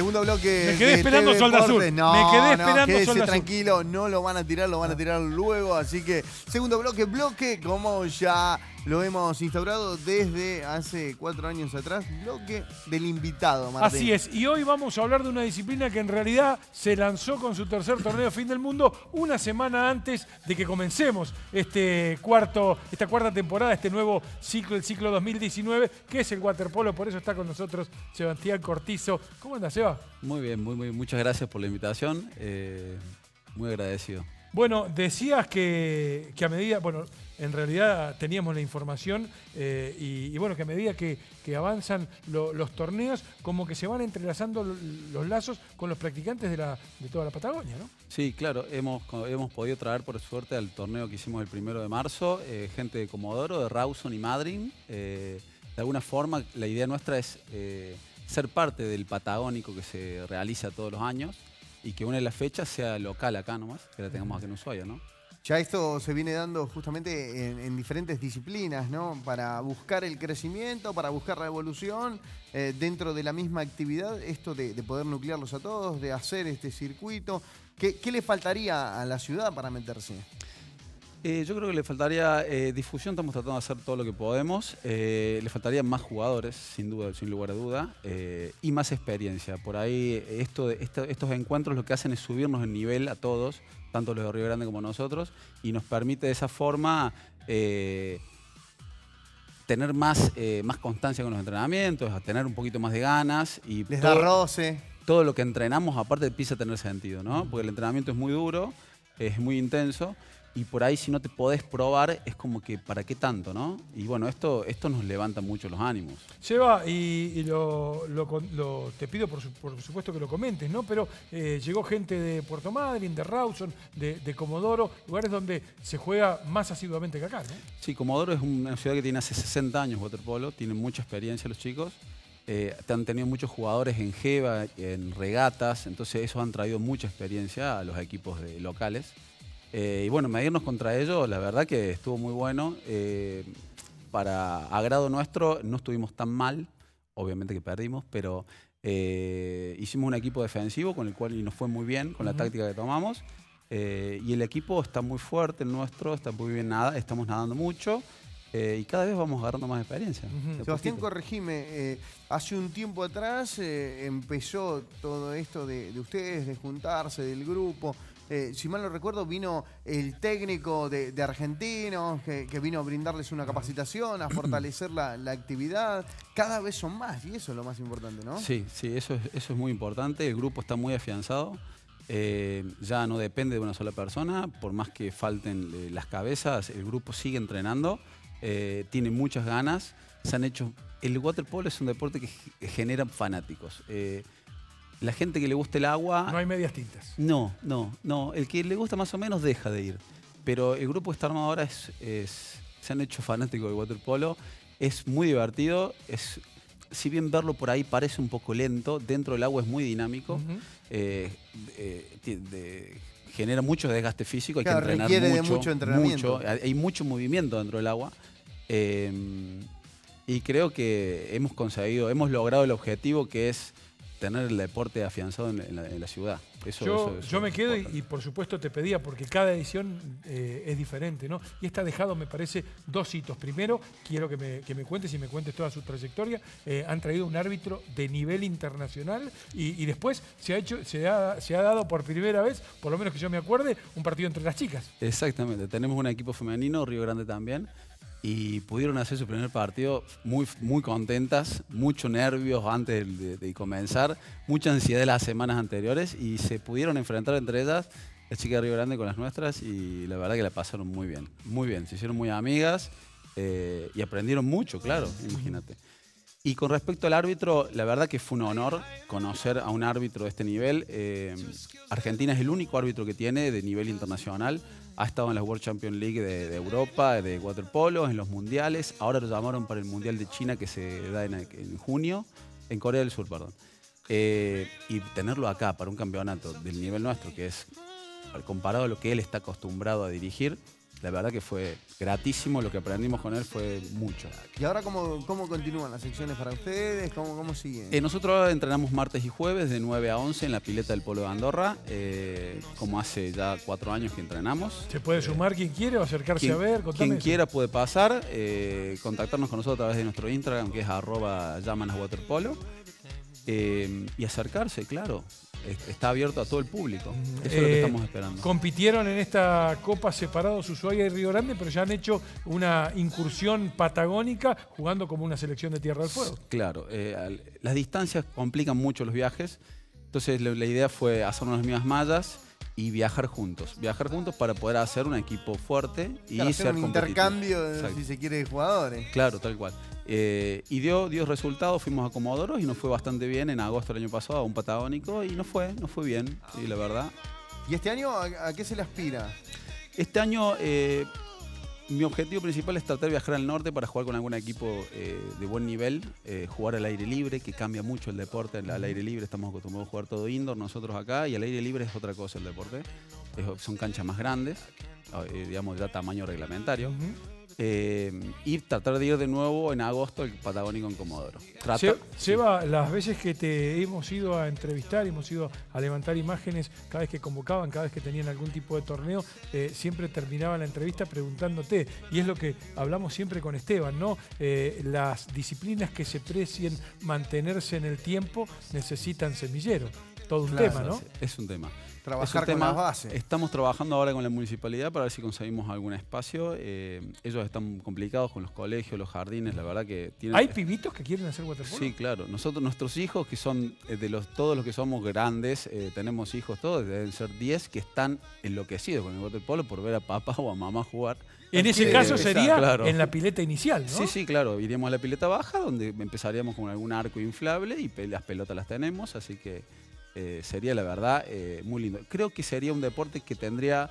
Segundo bloque. Me quedé esperando Sol de Azul. No, me quedé esperando quédese Sol de Azul. tranquilo, no lo van a tirar, lo van a tirar luego. Así que, segundo bloque, como ya lo hemos instaurado desde hace 4 años atrás, bloque del invitado, Martín. Así es, y hoy vamos a hablar de una disciplina que en realidad se lanzó con su tercer torneo Fin del Mundo una semana antes de que comencemos esta cuarta temporada, este nuevo ciclo, el ciclo 2019, que es el waterpolo. Por eso está con nosotros Sebastián Cortizo. ¿Cómo anda, Seba? Muy bien, muchas gracias por la invitación. Muy agradecido. Bueno, decías que a medida, bueno, en realidad teníamos la información y bueno, que a medida que avanzan los torneos, como que se van entrelazando los lazos con los practicantes de toda la Patagonia, ¿no? Sí, claro, hemos podido traer por suerte al torneo que hicimos el 1 de marzo, gente de Comodoro, de Rawson y Madryn. De alguna forma, la idea nuestra es ser parte del Patagónico que se realiza todos los años y que una de las fechas sea local acá nomás, que la tengamos aquí en Ushuaia, ¿no? Ya esto se viene dando justamente en diferentes disciplinas, ¿no? Para buscar el crecimiento, para buscar la evolución dentro de la misma actividad, esto de poder nuclearlos a todos, de hacer este circuito. ¿Qué le faltaría a la ciudad para meterse? Yo creo que le faltaría difusión, estamos tratando de hacer todo lo que podemos. Le faltarían más jugadores, sin duda, sin lugar a duda, y más experiencia. Por ahí estos encuentros lo que hacen es subirnos el nivel a todos, tanto los de Río Grande como nosotros, y nos permite de esa forma tener más constancia con los entrenamientos, a tener un poquito más de ganas. Y Les da roce. Todo lo que entrenamos aparte empieza a tener sentido, ¿no? Porque el entrenamiento es muy duro, es muy intenso. Y por ahí si no te podés probar es como que ¿para qué tanto, no? Y bueno, esto nos levanta mucho los ánimos. Seba, y te pido por supuesto que lo comentes, ¿no? Pero llegó gente de Puerto Madryn, de Rawson, de Comodoro, lugares donde se juega más asiduamente que acá, ¿no? Sí, Comodoro es una ciudad que tiene hace 60 años waterpolo, tienen mucha experiencia los chicos. Han tenido muchos jugadores en jeva, en regatas, entonces eso han traído mucha experiencia a los equipos locales. Y bueno, medirnos contra ellos, la verdad que estuvo muy bueno. Para agrado nuestro no estuvimos tan mal, obviamente que perdimos, pero hicimos un equipo defensivo con el cual y nos fue muy bien con la táctica que tomamos. Y el equipo está muy fuerte, el nuestro, está muy bien, estamos nadando mucho. Y cada vez vamos agarrando más experiencia. Sebastián, corregime, hace un tiempo atrás empezó todo esto de ustedes, de juntarse, del grupo. Si mal no recuerdo, vino el técnico de Argentinos, que vino a brindarles una capacitación, a fortalecer la actividad. Cada vez son más, y eso es lo más importante, ¿no? Sí, eso es muy importante. El grupo está muy afianzado. Ya no depende de una sola persona. Por más que falten las cabezas, el grupo sigue entrenando. Tiene muchas ganas. El waterpolo es un deporte que genera fanáticos. La gente que le gusta el agua... No hay medias tintas. No. El que le gusta más o menos deja de ir. Pero el grupo que está armado ahora se han hecho fanáticos del waterpolo. Es muy divertido. Si bien verlo por ahí parece un poco lento, dentro del agua es muy dinámico. Genera mucho desgaste físico. Hay que entrenar requiere mucho entrenamiento. Hay mucho movimiento dentro del agua. Y creo que hemos logrado el objetivo, que es tener el deporte afianzado en la ciudad. Yo me quedo y por supuesto te pedía, porque cada edición es diferente, ¿no? Y esta ha dejado, me parece, 2 hitos. Primero, quiero que me cuentes y me cuentes toda su trayectoria. Han traído un árbitro de nivel internacional y después se ha dado por primera vez, por lo menos que yo me acuerde, un partido entre las chicas. Exactamente. Tenemos un equipo femenino, Río Grande también. Y pudieron hacer su primer partido muy contentas, mucho nervios antes de comenzar, mucha ansiedad las semanas anteriores y se pudieron enfrentar entre ellas, las chicas de Río Grande con las nuestras, y la verdad que la pasaron muy bien, se hicieron muy amigas y aprendieron mucho, claro, imagínate. Y con respecto al árbitro, la verdad que fue un honor conocer a un árbitro de este nivel. Argentina es el único árbitro que tiene de nivel internacional. Ha estado en la World Champions League de Europa, de waterpolo, en los mundiales. Ahora lo llamaron para el Mundial de China que se da en junio, en Corea del Sur, perdón. Y tenerlo acá para un campeonato del nivel nuestro, que es comparado a lo que él está acostumbrado a dirigir, la verdad que fue gratísimo, lo que aprendimos con él fue mucho. ¿Y ahora cómo continúan las secciones para ustedes? ¿Cómo siguen? Nosotros ahora entrenamos martes y jueves de 9 a 11 en la pileta del Polo de Andorra, como hace ya 4 años que entrenamos. ¿Se puede sumar quien quiere o acercarse a ver? Contame Quien eso. quiera puede pasar, contactarnos con nosotros a través de nuestro Instagram, que es @yamanaswaterpolo, y acercarse, claro. Está abierto a todo el público. Eso es lo que estamos esperando. Compitieron en esta Copa separados Ushuaia y Río Grande, pero ya han hecho una incursión patagónica jugando como una selección de Tierra del Fuego. Claro, las distancias complican mucho los viajes, entonces la idea fue hacernos las mismas mallas y viajar juntos para poder hacer un equipo fuerte y Claro, ser hacer un competitivos. intercambio, si se quiere, de jugadores. Claro, tal cual. Y dio resultados, fuimos a Comodoro y nos fue bastante bien en agosto del año pasado, a un patagónico, y nos fue bien, sí, la verdad. ¿Y este año a qué se le aspira? Este año mi objetivo principal es tratar de viajar al norte para jugar con algún equipo de buen nivel, jugar al aire libre, que cambia mucho el deporte. Al aire libre estamos acostumbrados a jugar todo indoor nosotros acá, y al aire libre es otra cosa el deporte. Son canchas más grandes, digamos ya tamaño reglamentario. Y tratar de ir de nuevo en agosto al Patagónico en Comodoro. Seba, las veces que te hemos ido a entrevistar, hemos ido a levantar imágenes, cada vez que convocaban, cada vez que tenían algún tipo de torneo, siempre terminaban la entrevista preguntándote, y es lo que hablamos siempre con Esteban, ¿no? Las disciplinas que se precien mantenerse en el tiempo necesitan semillero. Todo un tema, ¿no? Es un tema. Trabajar con las bases. Estamos trabajando ahora con la municipalidad para ver si conseguimos algún espacio. Ellos están complicados con los colegios, los jardines, la verdad que tienen... ¿Hay pibitos que quieren hacer waterpolo? Sí, claro. Nuestros hijos, que son todos los que somos grandes, tenemos hijos todos, deben ser 10 que están enloquecidos con el waterpolo por ver a papá o a mamá jugar. En ese caso sería claro, en la pileta inicial, ¿no? Sí, claro. Iríamos a la pileta baja, donde empezaríamos con algún arco inflable y las pelotas las tenemos, así que... sería la verdad muy lindo. Creo que sería un deporte que tendría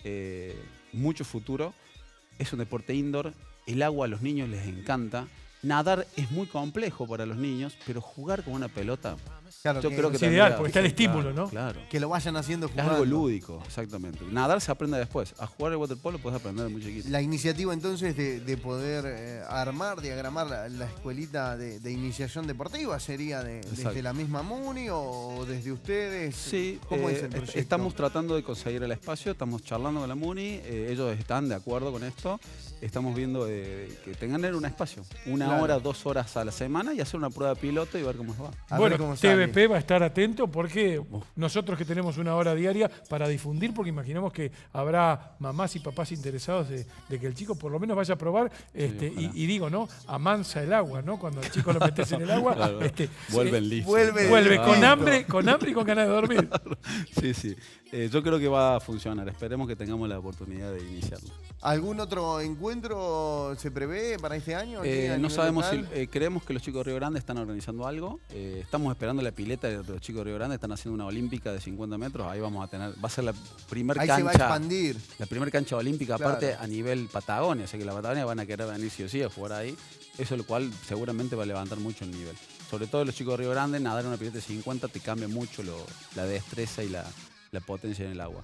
mucho futuro. Es un deporte indoor, el agua a los niños les encanta. Nadar es muy complejo para los niños, pero jugar con una pelota, Claro, yo creo que es ideal, porque está el estímulo, ¿no? Claro. Que lo vayan haciendo Es jugando. algo lúdico, exactamente. Nadar se aprende después. A jugar el waterpolo puedes aprender de muy chiquito. La iniciativa entonces de poder armar, diagramar la escuelita de iniciación deportiva sería desde la misma MUNI o desde ustedes. Sí, ¿Cómo es el proyecto? estamos tratando de conseguir el espacio, estamos charlando con la MUNI, ellos están de acuerdo con esto. Estamos viendo que tengan un espacio, una hora, 2 horas a la semana, y hacer una prueba piloto y ver cómo va. Bueno, TVP va a estar atento porque nosotros que tenemos una hora diaria para difundir, porque imaginamos que habrá mamás y papás interesados de que el chico por lo menos vaya a probar, y digo, ¿no? Amansa el agua, ¿no? Cuando el chico lo metes en el agua, Claro. Vuelven listos. vuelve con hambre y con ganas de dormir. Sí. Yo creo que va a funcionar. Esperemos que tengamos la oportunidad de iniciarlo. ¿Algún otro encuentro se prevé para este año? No sabemos si... creemos que los chicos de Río Grande están organizando algo. Estamos esperando la pileta de los chicos de Río Grande. Están haciendo una olímpica de 50 metros. Ahí vamos a tener... Va a ser la primera cancha... Ahí se va a expandir. La primera cancha olímpica, Claro. aparte a nivel Patagonia. O sea que la Patagonia van a querer venir sí o sí a jugar ahí. Eso lo cual seguramente va a levantar mucho el nivel. Sobre todo los chicos de Río Grande, nadar en una pileta de 50 te cambia mucho la destreza y la potencia en el agua.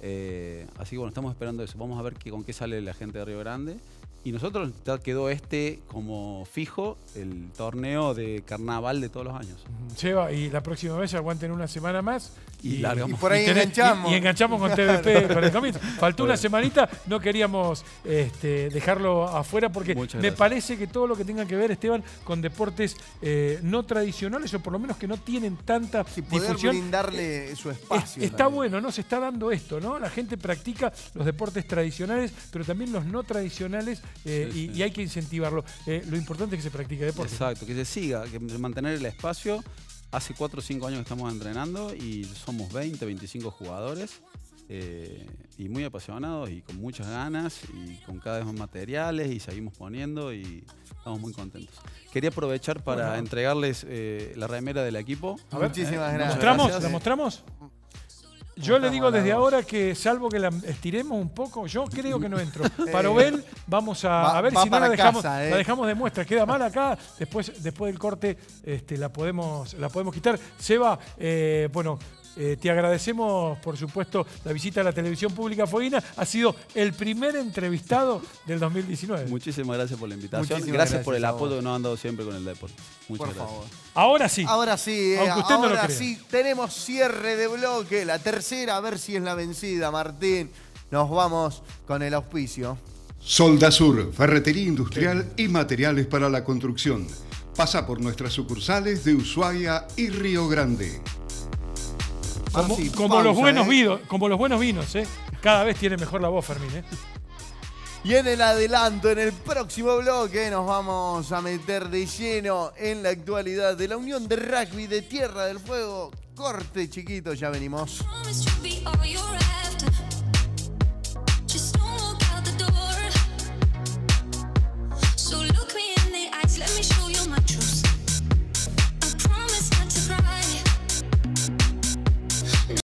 Así que bueno, estamos esperando eso. Vamos a ver con qué sale la gente de Río Grande. Y nosotros ya quedó como fijo el torneo de carnaval de todos los años. Seba, y la próxima vez aguanten una semana más. Y largamos. Y por ahí enganchamos. Y enganchamos con TVP con el comienzo. Faltó una semanita, no queríamos dejarlo afuera porque me parece que todo lo que tenga que ver, Esteban, con deportes no tradicionales o por lo menos que no tienen tanta poder difusión. brindarle su espacio. Está bueno, ¿no? Se está dando esto, ¿no? La gente practica los deportes tradicionales, pero también los no tradicionales y hay que incentivarlo. Lo importante es que se practique deporte. Exacto, que se siga, que mantener el espacio. Hace 4 o 5 años que estamos entrenando y somos 20, 25 jugadores y muy apasionados y con muchas ganas y con cada vez más materiales y seguimos poniendo y estamos muy contentos. Quería aprovechar para entregarles la remera del equipo. A ver, muchísimas gracias. ¿La mostramos? Yo le digo desde ahora que, salvo que la estiremos un poco, yo creo que no entro. Para Obel, vamos a ver si no la dejamos, la dejamos de muestra. Queda mal acá, después del corte la podemos quitar. Seba, bueno, Te agradecemos, por supuesto, la visita a la televisión pública fueguina. Ha sido el primer entrevistado del 2019. Muchísimas gracias por la invitación. Muchísimas Gracias por el gracias a apoyo vos. que nos han dado siempre con el deporte. Muchas Por gracias. favor. Ahora sí. Ahora sí, Aunque usted no lo ahora crea. sí, tenemos cierre de bloque. La tercera, a ver si es la vencida, Martín. Nos vamos con el auspicio. Soldasur, ferretería industrial y materiales para la construcción. Pasa por nuestras sucursales de Ushuaia y Río Grande. Marci, Como los pausa, buenos vinos, ¿eh? Cada vez tiene mejor la voz, Fermín, ¿eh? Y en el adelanto, en el próximo bloque, nos vamos a meter de lleno en la actualidad de la Unión de Rugby de Tierra del Fuego. Corte chiquito, ya venimos. Promise you'll be all you're after.